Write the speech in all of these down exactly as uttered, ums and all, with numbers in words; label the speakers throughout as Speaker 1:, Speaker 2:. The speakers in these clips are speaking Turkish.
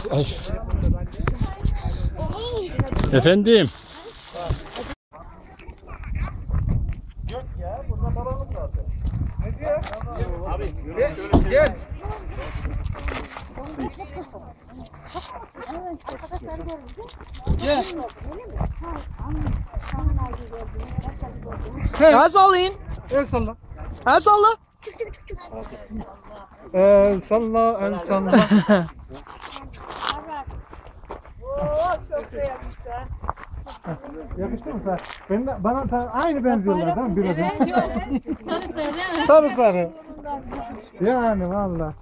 Speaker 1: Ay. Efendim.
Speaker 2: Yok ya, burada babamız vardı. Ne diyor? Abi, gel. Gel. Gel.
Speaker 3: El sallayın.
Speaker 2: El salla.
Speaker 3: El salla.
Speaker 2: El salla, el salla.
Speaker 4: Oo, çok da yakıştı.
Speaker 2: Yakıştı mı sen? Ben de, bana da aynı benziyorlar değil mi? Biraz.
Speaker 4: Evet, yok. Sarı sarı değil mi?
Speaker 2: Sarı sarı. Yani valla.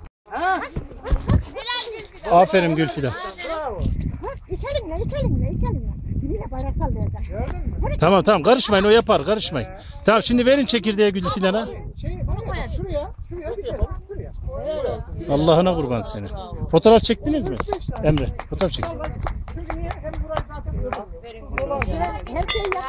Speaker 1: Aferin Gülfidan.
Speaker 2: Bravo.
Speaker 5: İki elinle, iki elinle, iki elinle. Biriyle bayrak sal verdi.
Speaker 2: Gördün mü?
Speaker 1: Tamam tamam karışmayın, o yapar, karışmayın. Tamam, şimdi verin çekirdeği Gülfidan'a.
Speaker 2: Şey, şuraya, şuraya, şuraya bir yapalım, şuraya.
Speaker 1: Allah'ına kurban seni. Fotoğraf çektiniz mi? Emre, fotoğraf çek.
Speaker 2: Çünkü niye? Hem burayı zaten görüyorum.
Speaker 5: Her şey yap.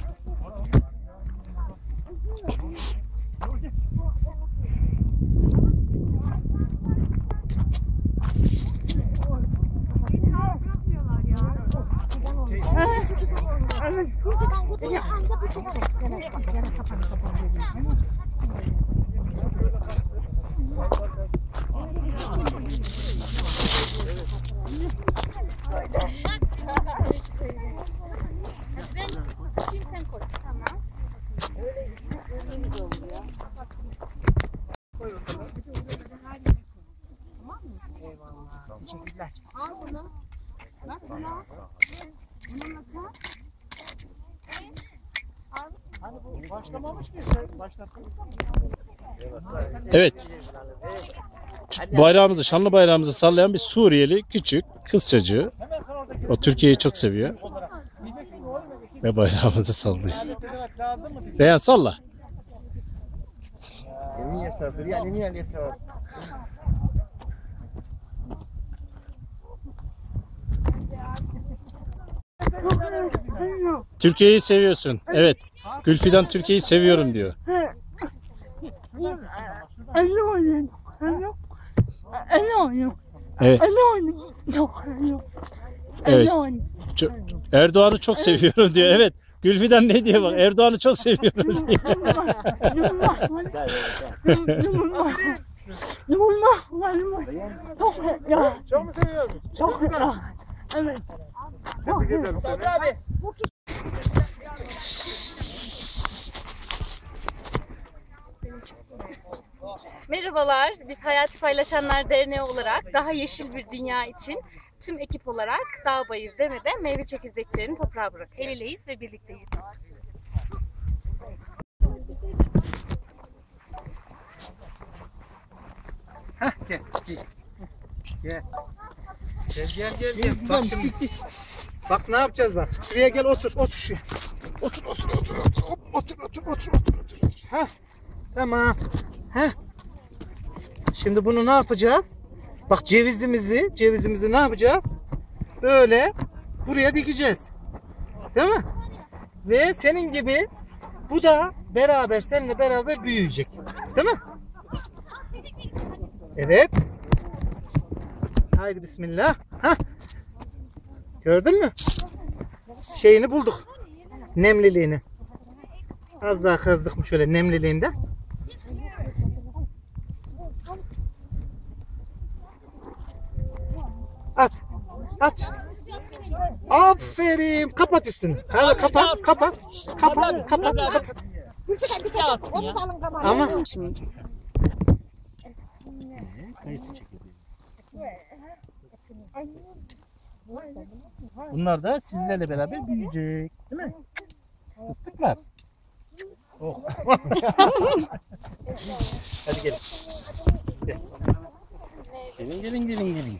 Speaker 3: Teşekkürler.
Speaker 4: Al bunu. Bak bunu.
Speaker 2: Hani bu başlamamış ki başlattın.
Speaker 1: Evet. Bayrağımızı, şanlı bayrağımızı sallayan bir Suriyeli küçük kız çocuğu. O Türkiye'yi çok seviyor. Ve bayrağımızı sallıyor. Reyhan salla.
Speaker 2: Yemin yasafır ya, yemin yasafır.
Speaker 1: Türkiye'yi seviyorsun. Evet. Gülfidan Türkiye'yi seviyorum diyor.
Speaker 3: Anne oynayın. Anne oynayın.
Speaker 1: Evet.
Speaker 3: Anne oynayın. Yok, yok.
Speaker 1: Evet.
Speaker 3: Anne oynayın.
Speaker 1: Çok- Erdoğan'ı çok seviyorum diyor. Evet. Gülfidan ne diyor bak? Erdoğan'ı çok seviyorum diyor.
Speaker 3: Yumulmaz. Yumulmaz. Yumulmaz. Çok ya.
Speaker 2: Çok mu seviyorsun?
Speaker 3: Çok ya. Evet.
Speaker 2: Tebrik ederim seni.
Speaker 3: Abi.
Speaker 4: Merhabalar, biz Hayati Paylaşanlar Derneği olarak daha yeşil bir dünya için tüm ekip olarak Dağ Bayır Deme'de meyve çekirdeklerini toprağa bırak. El eleyiz ve birlikteyiz.
Speaker 2: Heh, gel, gel. Gel. Gel, gel, gel, gel. Bak şimdi. Bak ne yapacağız bak. Şuraya gel, otur, otur şuraya. Otur, otur, otur, otur, Hop, otur, otur, otur, otur, otur, otur. Heh. Tamam. Heh. Şimdi bunu ne yapacağız? Bak cevizimizi, cevizimizi ne yapacağız? Böyle buraya dikeceğiz. Değil mi? Ve senin gibi bu da beraber, seninle beraber büyüyecek. Değil mi? Evet. Haydi bismillah. Hah. Gördün mü? Şeyini bulduk. Nemliliğini. Az daha kazdık mı şöyle nemliliğinde? At. At. Aferin. Kapat üstünü. Hadi kapat, kapat. Kapat, kapat, kapat. Ama
Speaker 1: Bunlar da sizlerle beraber büyüyecek. Değil mi? Fıstıklar. Oh. Hadi gelin. Gel. Gelin gelin gelin gelin.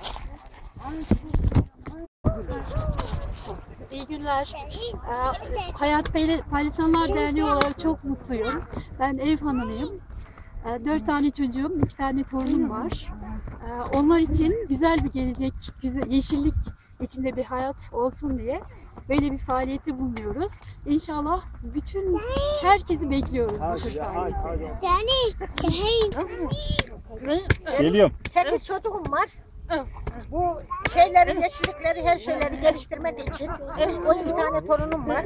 Speaker 6: İyi günler. Ee, Hayat Paylaşanlar Derneği olarak çok mutluyum. Ben ev hanımıyım. Ee, dört tane çocuğum, iki tane torunum var. Ee, onlar için güzel bir gelecek, güzel, yeşillik içinde bir hayat olsun diye böyle bir faaliyeti bulunuyoruz. İnşallah bütün herkesi bekliyoruz bu tür faaliyete.
Speaker 5: Yani, hey,
Speaker 1: Geliyorum.
Speaker 5: sekiz çocuğum var. Bu şeyleri, yeşillikleri, her şeyleri geliştirmek için on iki tane torunum var.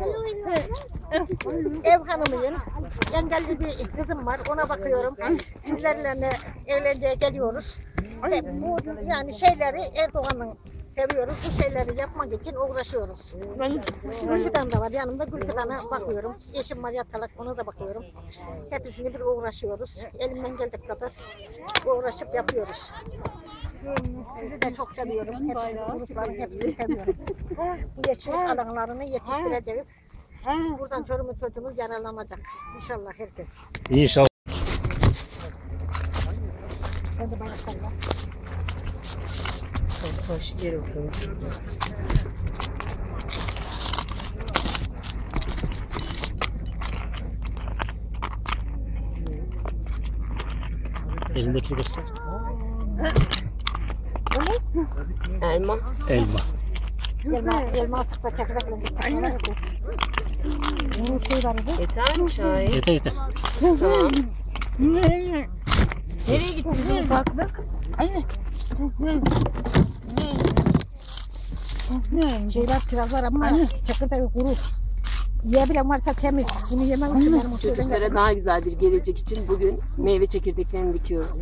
Speaker 5: Ev hanımıyım. Engelli bir kızım var. Ona bakıyorum. Sizlerle eğlenceye geliyoruz. Ve bu yani şeyleri Erdoğan'ın seviyoruz. Bu şeyleri yapmak için uğraşıyoruz. Gülfidan da var. Yanımda Gülfidan'a bakıyorum. Eşim var yatalak. Ona da bakıyorum. Hepsini bir uğraşıyoruz. Elimden geldiği kadar uğraşıp yapıyoruz. Sizi de çok seviyorum. Hepsini, çocukların hepsini seviyorum. Bu yeşillik alanlarını yetiştireceğiz. Buradan çocuğumuz çocuğumuz yararlanacak. İnşallah herkes.
Speaker 1: İnşallah.
Speaker 5: Sen de bana salla.
Speaker 1: Elindekini göster.
Speaker 3: Elma.
Speaker 1: Elma.
Speaker 5: Elma, elma sıkma çakrakla gitsin. Bunun şey var mı?
Speaker 3: Yeter mi çay?
Speaker 1: Yeter yeter.
Speaker 3: Tamam. Nereye gitti bizim ufaklık?
Speaker 5: Şeyler kirazlar ama çakırda kuru. Yiyebilen varsa temiz. Bunu yemek için benim o şeyden
Speaker 3: Çocuklara daha güzel bir gelecek için bugün meyve çekirdeklerini dikiyoruz.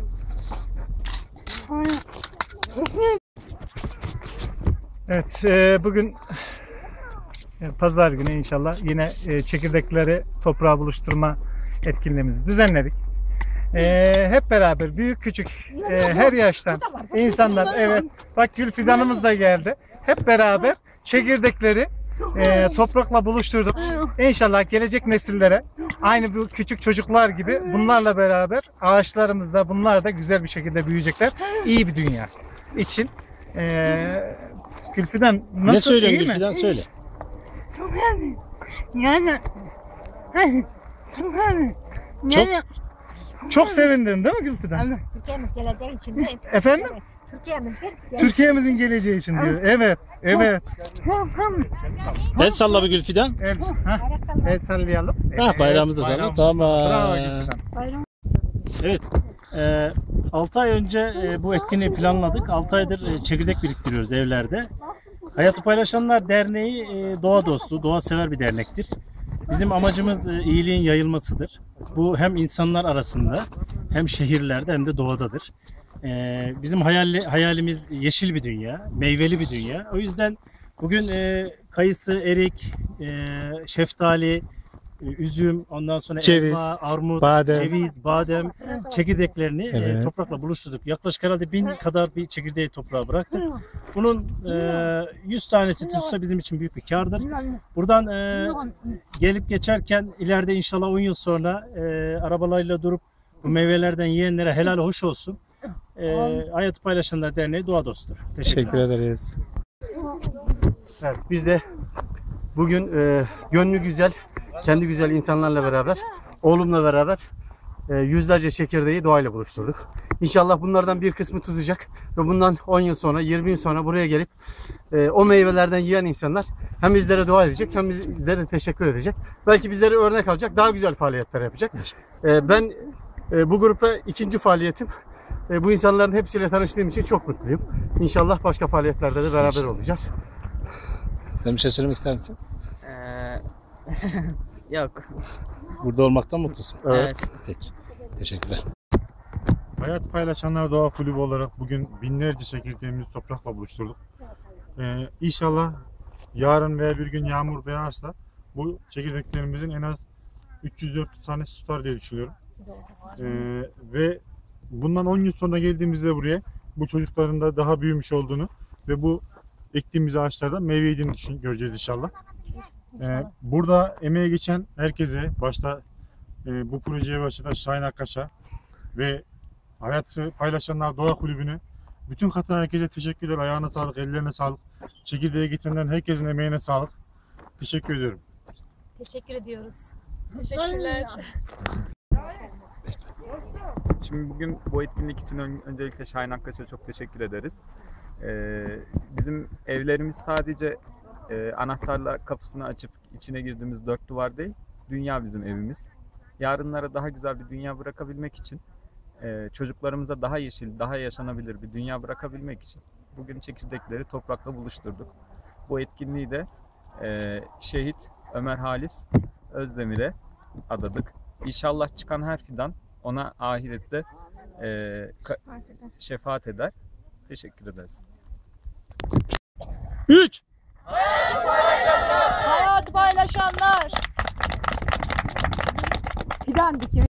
Speaker 2: Evet, e, bugün e, pazar günü inşallah yine e, çekirdekleri toprağa buluşturma etkinliğimizi düzenledik. E, hep beraber büyük küçük e, her yaştan insanlar, evet bak Gül Fidan'ımız da geldi. Hep beraber çekirdekleri e, toprakla buluşturduk. İnşallah gelecek nesillere aynı bu küçük çocuklar gibi bunlarla beraber ağaçlarımız da bunlar da güzel bir şekilde büyüyecekler. İyi bir dünya için. E, Gülfidan nasıl,
Speaker 1: Ne söylüyorsun
Speaker 2: iyi mi?
Speaker 1: Gülfidan? Söyle.
Speaker 3: Yani.
Speaker 1: Çok
Speaker 2: Çok sevindin değil mi Gülfidan?
Speaker 5: Türkiye'miz geleceği için de
Speaker 2: Efendim?
Speaker 5: Türkiye'miz
Speaker 2: Türkiye'mizin geleceği için diyor. Evet, evet.
Speaker 1: el salla bir Gülfidan.
Speaker 2: El, hah, el sallayalım.
Speaker 1: Ha,
Speaker 2: Evet,
Speaker 1: bayrağımızı salla.
Speaker 2: bayrağımızı
Speaker 1: Tamam.
Speaker 2: salla. Bravo Gülfidan.
Speaker 1: Evet. E, altı ay önce e, bu etkinliği planladık. altı aydır e, çekirdek biriktiriyoruz evlerde. Hayatı Paylaşanlar Derneği e, doğa dostu, doğa sever bir dernektir. Bizim amacımız e, iyiliğin yayılmasıdır. Bu hem insanlar arasında hem şehirlerde hem de doğadadır. E, bizim hayali, hayalimiz yeşil bir dünya, meyveli bir dünya. O yüzden bugün e, kayısı, erik, e, şeftali, üzüm, ondan sonra
Speaker 2: Ceviz,
Speaker 1: elma, armut,
Speaker 2: badem.
Speaker 1: ceviz, badem çekirdeklerini e,
Speaker 2: Evet.
Speaker 1: toprakla buluşturduk. Yaklaşık herhalde bin kadar bir çekirdeği toprağa bıraktık. Bunun e, yüz tanesi tutsa bizim için büyük bir kârdır. Buradan e, gelip geçerken ileride inşallah on yıl sonra e, arabalarıyla durup bu meyvelerden yiyenlere helal hoş olsun. E, Hayatı Paylaşanlar Derneği doğa dostudur. Teşekkür
Speaker 2: Teşekkür ederiz. Evet, biz de bugün e, gönlü güzel, kendi güzel insanlarla beraber, oğlumla beraber e, yüzlerce çekirdeği doğayla buluşturduk. İnşallah bunlardan bir kısmı tutacak ve bundan on yıl sonra, yirmi yıl sonra buraya gelip e, o meyvelerden yiyen insanlar hem bizlere dua edecek hem bizlere teşekkür edecek. Belki bizlere örnek alacak, daha güzel faaliyetler yapacak. E, ben e, bu grupta ikinci faaliyetim. E, bu insanların hepsiyle tanıştığım için çok mutluyum. İnşallah başka faaliyetlerde de beraber olacağız.
Speaker 1: Sen bir şey söylemek ister misin?
Speaker 3: Ee, yok.
Speaker 1: Burada olmaktan mutlusun.
Speaker 3: Evet.
Speaker 1: Peki. Teşekkürler.
Speaker 7: Hayat Paylaşanlar Doğa Kulübü olarak bugün binlerce çekirdeğimizi toprakla buluşturduk. Ee, İnşallah yarın veya bir gün yağmur yağarsa bu çekirdeklerimizin en az üç yüz dört yüz tanesi tutar diye düşünüyorum. Ee, ve bundan on yıl sonra geldiğimizde buraya bu çocukların da daha büyümüş olduğunu ve bu ektiğimiz ağaçlardan meyve yediğini düşün, göreceğiz inşallah. Ee, burada emeğe geçen herkese, başta e, bu projeye başlayan Şahin Akkaş'a ve Hayatı Paylaşanlar Doğa Kulübü'nü, bütün katılan herkese teşekkürler. Ayağına sağlık, ellerine sağlık. Çekirdeğe getirenlerin herkesin emeğine sağlık. Teşekkür ediyorum.
Speaker 4: Teşekkür ediyoruz. Teşekkürler.
Speaker 8: Şimdi bugün bu etkinlik için ön- öncelikle Şahin Akkaş'a çok teşekkür ederiz. Ee, bizim evlerimiz sadece e, anahtarla kapısını açıp içine girdiğimiz dört duvar değil, dünya bizim evimiz. Yarınlara daha güzel bir dünya bırakabilmek için e, çocuklarımıza daha yeşil, daha yaşanabilir bir dünya bırakabilmek için bugün çekirdekleri toprakla buluşturduk. Bu etkinliği de e, şehit Ömer Halis Özdemir'e adadık. İnşallah çıkan her fidan ona ahirette e, ka- şefaat eder. Teşekkür ederiz.
Speaker 1: üç
Speaker 9: Hayat paylaşanlar. Fidan dikimi.